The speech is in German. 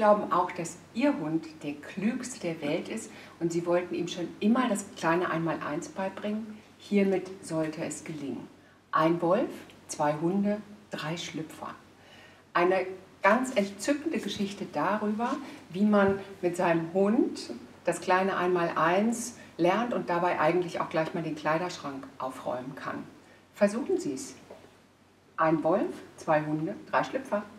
glauben auch, dass Ihr Hund der klügste der Welt ist und Sie wollten ihm schon immer das kleine Einmaleins beibringen. Hiermit sollte es gelingen. Ein Wolf, 2 Hunde, 3 Schlüpfer. Eine ganz entzückende Geschichte darüber, wie man mit seinem Hund das kleine Einmaleins lernt und dabei eigentlich auch gleich mal den Kleiderschrank aufräumen kann. Versuchen Sie es. Ein Wolf, 2 Hunde, 3 Schlüpfer.